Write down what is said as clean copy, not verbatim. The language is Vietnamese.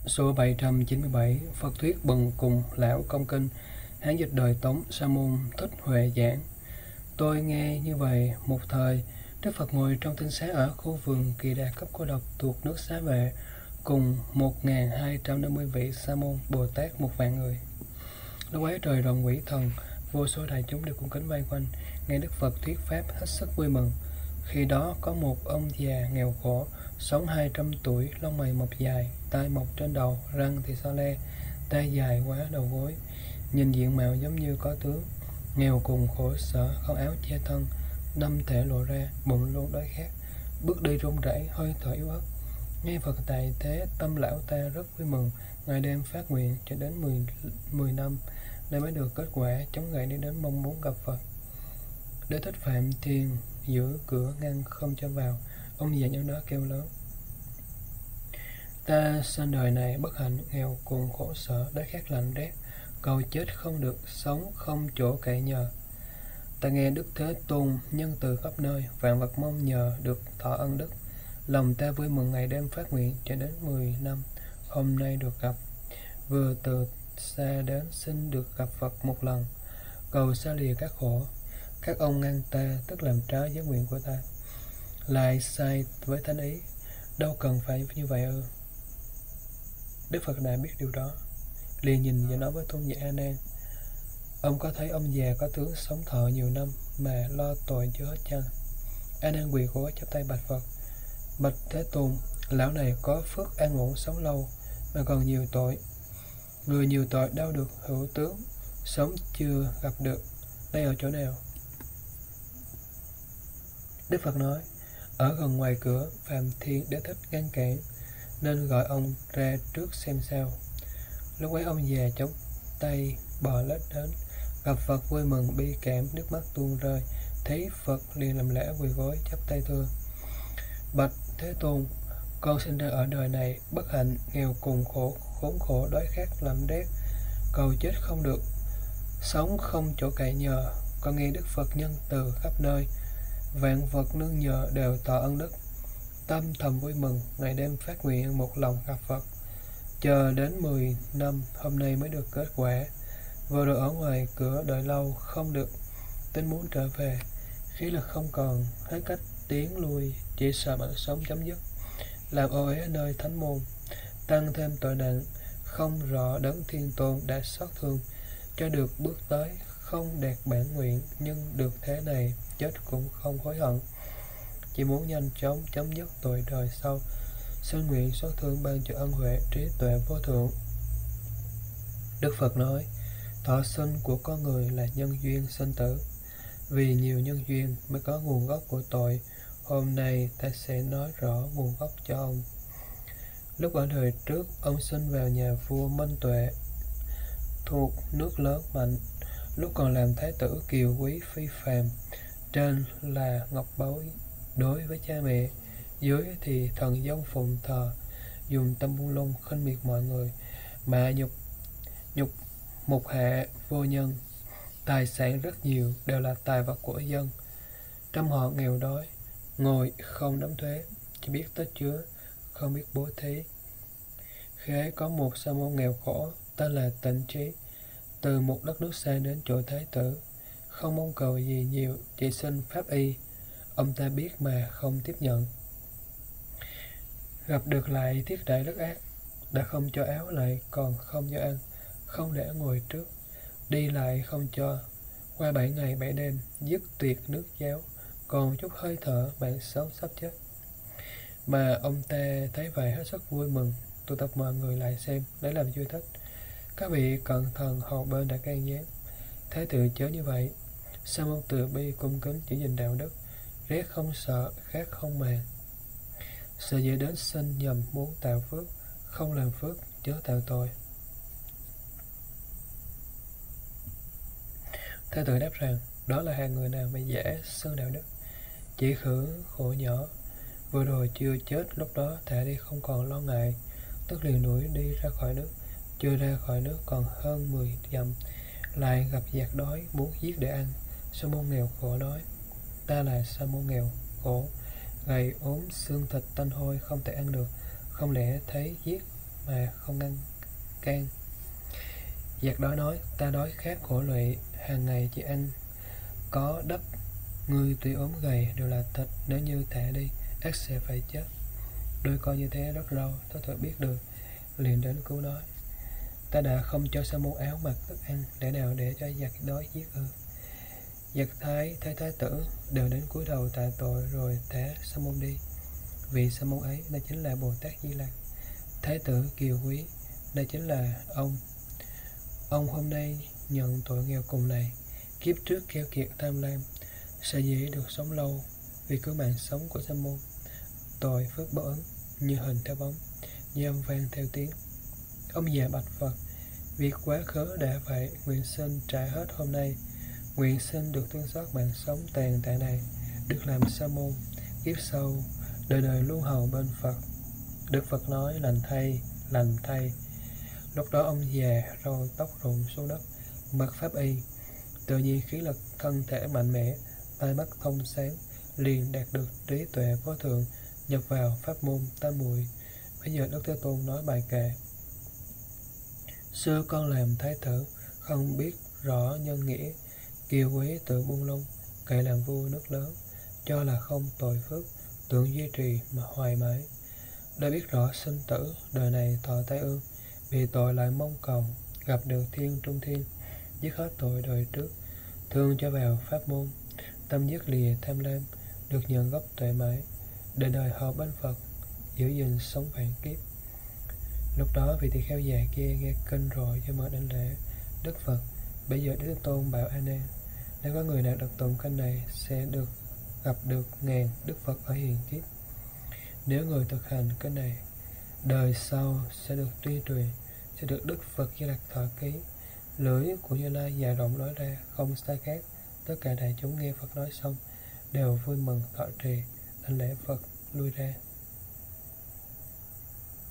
Số 797 Phật thuyết bần cùng lão công kinh. Hán dịch đời Tống. Sa môn Thích Huệ giảng. Tôi nghe như vậy, một thời Đức Phật ngồi trong tinh xá ở khu vườn Kỳ Đà Cấp Cô Độc thuộc nước Xá Vệ, cùng 1250 vị Sa môn Bồ Tát 1.000 người. Lúc ấy trời rộng quỷ thần, vô số đại chúng đều cung kính vây quanh, nghe Đức Phật thuyết pháp hết sức vui mừng. Khi đó có một ông già nghèo khổ, sống 200 tuổi, lông mày mọc dài, tai mọc trên đầu, răng thì so le, tay dài quá đầu gối, nhìn diện mạo giống như có tướng, nghèo cùng khổ sở, không áo che thân, năm thể lộ ra, bụng luôn đói khát, bước đi run rẩy, hơi thở yếu ớt. Nghe Phật tại thế, tâm lão ta rất vui mừng, ngày đêm phát nguyện cho đến 10 năm, để mới được kết quả, chống gậy đi đến mong muốn gặp Phật. Đế thích Phạm Thiên giữ cửa ngăn không cho vào. Ông già nhân đó kêu lớn: ta sinh đời này bất hạnh, nghèo cùng khổ sở, đói khát lạnh rét, cầu chết không được, sống không chỗ cậy nhờ. Ta nghe Đức Thế Tôn nhân từ khắp nơi, vạn vật mong nhờ được thọ ân đức. Lòng ta vui mừng, ngày đêm phát nguyện cho đến 10 năm, hôm nay được gặp. Vừa từ xa đến xin được gặp Phật một lần, cầu xa lìa các khổ. Các ông ngăn ta, tức làm trái với nguyện của ta, lại sai với thánh ý, đâu cần phải như vậy ư? Đức Phật đã biết điều đó, liền nhìn và nói với tôn giả A Nan: ông có thấy ông già có tướng sống thọ nhiều năm mà lo tội chưa hết chăng? A Nan quỳ gối chắp tay bạch Phật: bạch Thế Tôn, lão này có phước an ổn sống lâu mà còn nhiều tội. Người nhiều tội đâu được hữu tướng, sống chưa gặp được, đây ở chỗ nào? Đức Phật nói: ở gần ngoài cửa. Phạm Thiên Đế thích ngăn cản, nên gọi ông ra trước xem sao. Lúc ấy ông già chống tay bò lết đến, gặp Phật vui mừng bi cảm, nước mắt tuôn rơi. Thấy Phật liền làm lễ quỳ gối chắp tay thưa: bạch Thế Tôn, con sinh ra ở đời này bất hạnh, nghèo cùng khốn khổ, đói khát lạnh rét, cầu chết không được, sống không chỗ cậy nhờ. Con nghe Đức Phật nhân từ khắp nơi, vạn vật nương nhờ đều tỏ ân đức. Tâm thầm vui mừng, ngày đêm phát nguyện một lòng gặp Phật. Chờ đến 10 năm, hôm nay mới được kết quả. Vừa rồi ở ngoài cửa đợi lâu không được, tính muốn trở về, khí lực không còn, hết cách tiến lui, chỉ sợ mạng sống chấm dứt, làm ô uế nơi thánh môn, tăng thêm tội nặng. Không rõ đấng Thiên Tôn đã xót thương, cho được bước tới, không đạt bản nguyện, nhưng được thế này chết cũng không hối hận, chỉ muốn nhanh chóng chấm dứt tội đời sau. Xin nguyện xót thương ban cho ân huệ trí tuệ vô thượng. Đức Phật nói: thọ sinh của con người là nhân duyên sinh tử, vì nhiều nhân duyên mới có nguồn gốc của tội. Hôm nay ta sẽ nói rõ nguồn gốc cho ông. Lúc ở đời trước, ông sinh vào nhà vua Minh Tuệ thuộc nước lớn mạnh. Lúc còn làm thái tử kiều quý phi phàm, trên là ngọc báu đối với cha mẹ, dưới thì thần giống phụng thờ, dùng tâm buông lung khinh miệt mọi người, mà nhục mục hạ vô nhân. Tài sản rất nhiều, đều là tài vật của dân. Trăm họ nghèo đói, ngồi không đóng thuế, chỉ biết tích chứa, không biết bố thí. Khi ấy có một sa môn nghèo khổ, tên là Tịnh Trí, từ một đất nước xa đến chỗ thái tử, không mong cầu gì nhiều, chỉ xin pháp y. Ông ta biết mà không tiếp nhận. Gặp được lại thiết đại rất ác, đã không cho áo lại, còn không cho ăn, không để ngồi trước, đi lại không cho. Qua 7 ngày 7 đêm, dứt tuyệt nước cháo, còn chút hơi thở, mạng sống sắp chết. Mà ông ta thấy vậy hết sức vui mừng, tụ tập mọi người lại xem, để làm vui thích. Các vị cẩn thận hầu bên đã can gián: thái tử chớ như vậy. Sa môn từ bi cung kính giữ gìn đạo đức, rét không sợ, khát không màng. Sợ dễ đến sinh nhầm muốn tạo phước, không làm phước chớ tạo tội. Thái tử đáp rằng: đó là hàng người nào mà dễ xưng đạo đức, chỉ khử khổ nhỏ. Vừa rồi chưa chết, lúc đó thả đi không còn lo ngại, tức liền đuổi đi ra khỏi nước. Chưa ra khỏi nước còn hơn 10 dặm, lại gặp giặc đói, muốn giết để ăn. Sa môn nghèo khổ nói: ta là sa môn nghèo khổ, gầy ốm, xương thịt tanh hôi, không thể ăn được, không lẽ thấy giết mà không ngăn can. Giặc đói nói: ta đói khát khổ lụy, hàng ngày chỉ ăn có đất. Ngươi tuy ốm gầy đều là thịt, nếu như thả đi ắt sẽ phải chết. Đôi con như thế rất lâu, Thái Tử biết được, liền đến cứu nói: ta đã không cho Sa môn áo mặc thức ăn, để nào để cho giặc đói giết ư? Giặc thấy thái tử đều đến cúi đầu tạ tội rồi thả Sa môn đi. Vì Sa môn ấy đây chính là Bồ Tát Di Lặc. Thái tử kiều quý, đây chính là ông hôm nay nhận tội nghèo cùng này. Kiếp trước keo kiệt tham lam, sở dĩ được sống lâu vì cứu mạng sống của Sa môn. Tội phước báo ứng, như hình theo bóng, như âm vang theo tiếng. Ông già bạch Phật: việc quá khứ đã vậy, nguyện xin trả hết hôm nay. Nguyện xin được thương xót mạng sống tàn tạ này, được làm Sa môn, kiếp sau đời đời luân hầu bên Phật. Đức Phật nói: lành thay, lành thay. Lúc đó ông già râu tóc rụng xuống đất, mặc pháp y, tự nhiên khí lực thân thể mạnh mẽ, tai mắt thông sáng, liền đạt được trí tuệ vô thượng, nhập vào pháp môn tam muội. Bây giờ Đức Thế Tôn nói bài kệ: xưa con làm thái tử, không biết rõ nhân nghĩa, kiều quý tự buông lung, cậy làm vua nước lớn, cho là không tội phước, tưởng duy trì mà hoài mãi. Đã biết rõ sinh tử, đời này thọ tai ương, vì tội lại mong cầu gặp được thiên trung thiên, dứt hết tội đời trước, thương cho vào pháp môn, tâm dứt lìa tham lam, được nhận gốc tuệ mãi, đời đời hợp bên Phật, giữ gìn sống vạn kiếp. Lúc đó vị tỳ kheo già kia nghe kinh rồi cho mở đảnh lễ Đức Phật. Bây giờ Đức Thế Tôn bảo A Nan: nếu có người nào đọc tụng kinh này sẽ được gặp được ngàn Đức Phật ở hiện kiếp. Nếu người thực hành kinh này, đời sau sẽ được tuyên truyền, sẽ được Đức Phật Di Lặc thọ ký. Lưỡi của Như Lai dài rộng nói ra, không sai khác. Tất cả đại chúng nghe Phật nói xong đều vui mừng thọ trì, đảnh lễ Phật lui ra.